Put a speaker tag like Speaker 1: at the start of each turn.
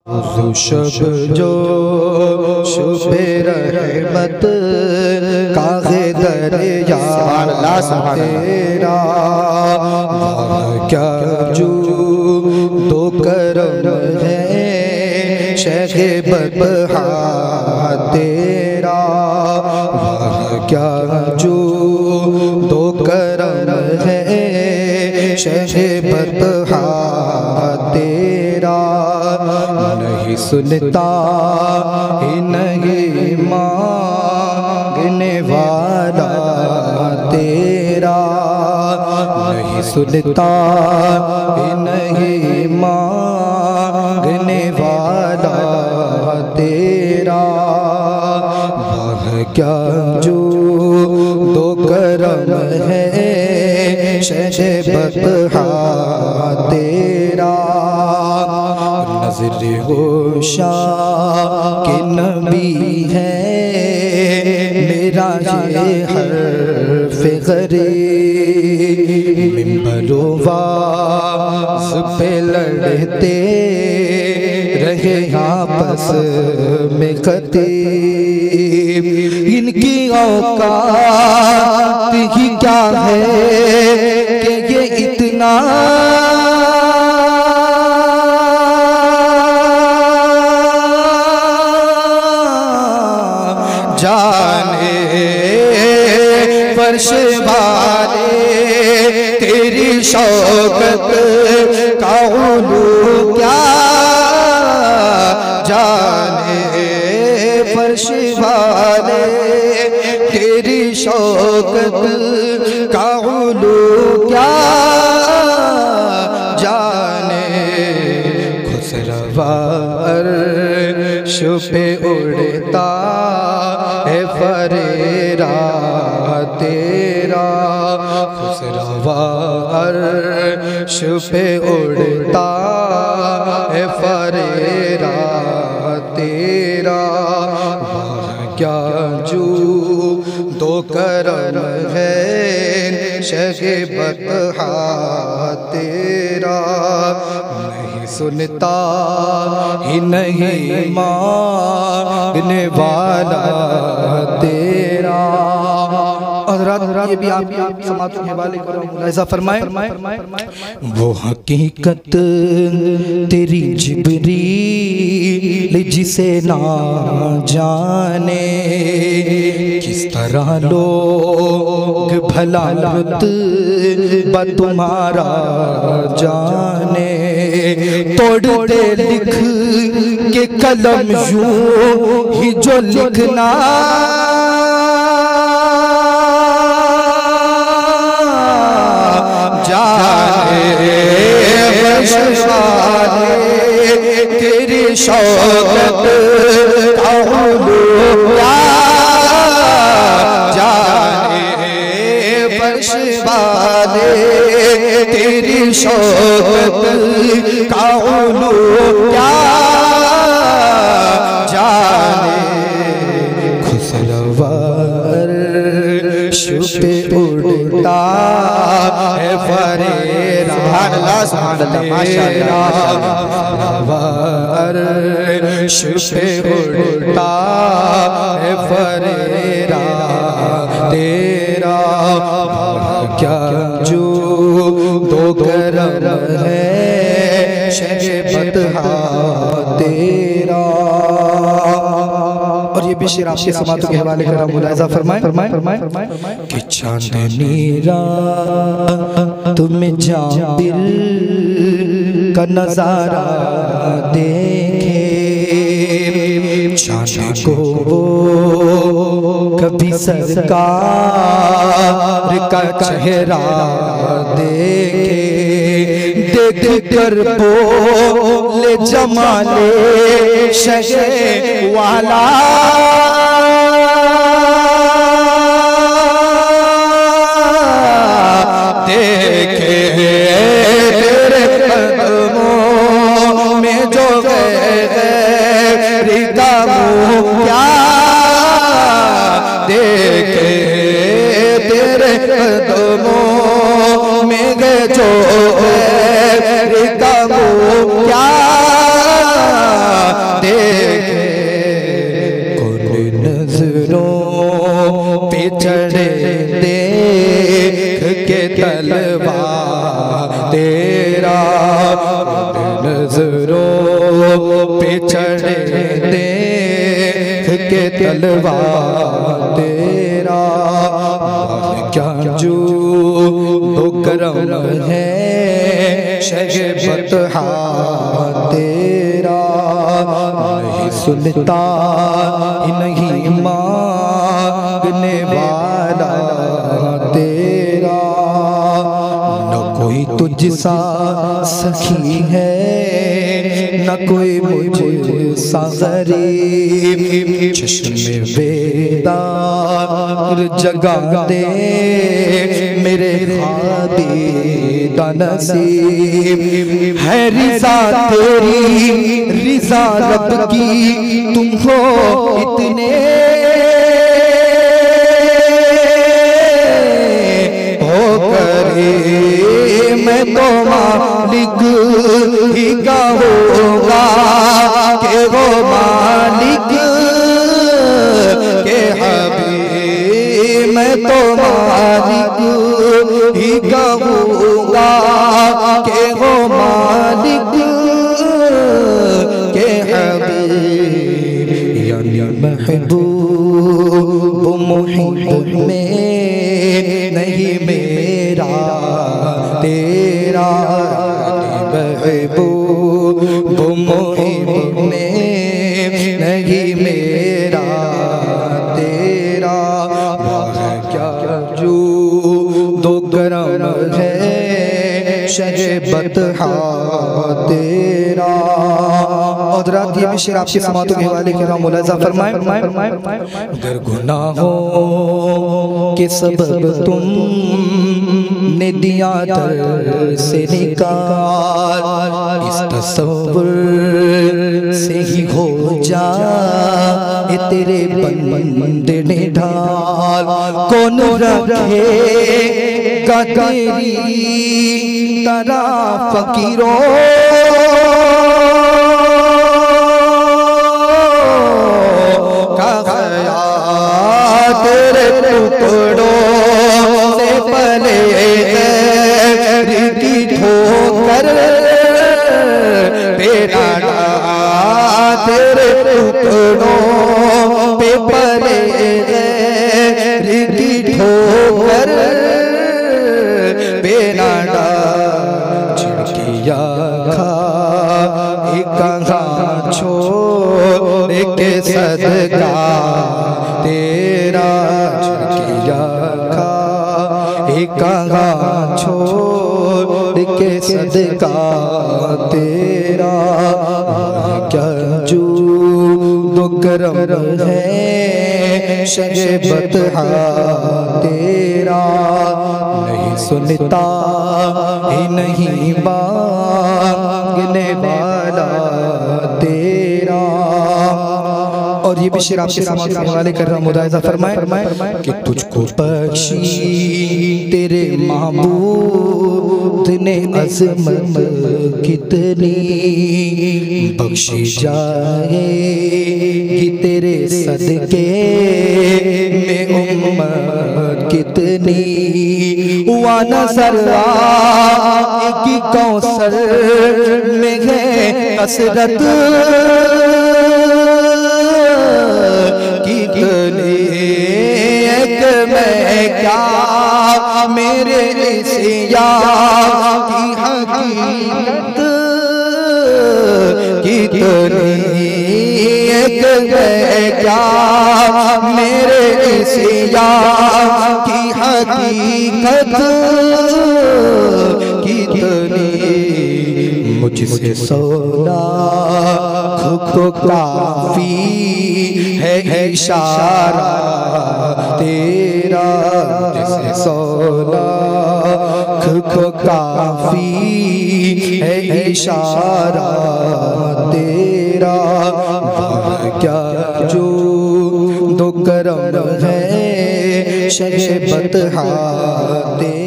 Speaker 1: शब जो शुबे रहमत काग़े दरिया तेरा क्या जू दो करम है शहे बदहा तेरा क्या जू दो करम है शहे बदहा तेरा नहीं सुनता ही नहीं मांगने वाला तेरा नहीं सुनता ही नहीं मांगने वाला तेरा वाह क्या जो दो करम है शहे बदहा तेरा नज़र होशा के नबी है मेरा ये हर्फ गरीब मिंबरो वाज़ पे लड़ते रहे आपस में खतीब इनकी औकात ही क्या है कि ये इतना जाने फर्श वाले तेरी शौकत का उलू क्या जाने फर्श वाले तेरी शौकत का उलू क्या जाने खुसरवा अर्श पे उड़ता है फरेरा तेरा खुसरवा अर्श पे उड़ता है फरेरा तेरा क्या जू दो करम है शहे बदहा तेरा नहीं सुनता ही नहीं मांगने वाला तेरा। हज़रात ये भी आप समाज के हवाले करो मुलाहिज़ा फरमाए वो हकीकत तेरी जिब्रील जिसे ना जाने किस तरह लोग भला रुतबा तुम्हारा जाने तोड़ते लिख के कलम यूं ही जो लिखना जाने तेरी शौकत का उलू क्या जाने फर्श वाले तेरी शौकत का उलू क्या जाने खुसरवा अर्श पे उड़ता है फरेरा अर्श पे उड़ता है फरेरा तेरा क्या जो दो करम है शहे बदहा तेरा। और ये भी शेर आपके समातों के हवाले कर रहा हूँ मुलाहिज़ा फरमाए कि चांदनी रात में जाबिर का नजारा देखे चांद को कभी सरकार का चेहरा देखे देख कर बोले जमाले शहे वाला देखे तेरे कदमों में जो गए क्या देखे तेरे कदमों में गए जो क्या चढ़े देख के तलवार तेरा क्या जो तो करम है शहबत तेरा नहीं सुनता नहीं मांगने वाला तेरा न कोई तुझसा सखी है न कोई मुझसा गरीब चश्मे बेदार जगा दे मेरे ख्वाबी का नसीब है रिज़ा तेरी रिज़ा रब की तुम हो इतने हो करे मैं तो मालिक ही का होगा के वो मालिक के हबीब मैं तो मालिक ही का होगा के वो मालिक के हबीब यानी महबूब मुहिब में नहीं मेरा तेरा महबूब मुहिब में नहीं मेरा तेरा क्या जो दो करम है शहबत तेरा। और रात ये शेर आपकी समातों के हवाले के मुलाजा फरमाए अगर गुनाहों के सबब तुम ने दिया दर से निकाल इस तसव्वुर से ही हो जा ये तेरे बंदे ने ढाल कौन रखेगा तेरी तरह फकीरों का ख्याल तेरे टुकड़ों से पले की ठोकर तेरा तेरे टुकड़ों पे पले की ठोकर बेनाडा छिड़किया खा एक छोड़ के सदका तेरा छिड़किया खा एक छोड़ के सदका तेरा क्या जो दो करम है शहबत तेरा नहीं सुनता ही नहीं मांगने वाला तेरा। और ये भी शेर आपके सामने हवाले कर रहा हूं मुलाहिजा फरमाए कि तुझको बख्शी तेरे महबूब ने अज़मत कितनी बख्शी जाएगी तेरे सदके में उम्मत कितनी हुआ नज़र आएगी कौसर में है कसरत कितनी एक मैं क्या मेरे सिया की हकीकत कितनी एक मैं क्या मेरे सिया की हकीकत कितनी मुझसे सोना को काफी है इशारा तेरा मुझसे सोना को काफी है इशारा तेरा क्या जो दो करम है शहबत तेरा।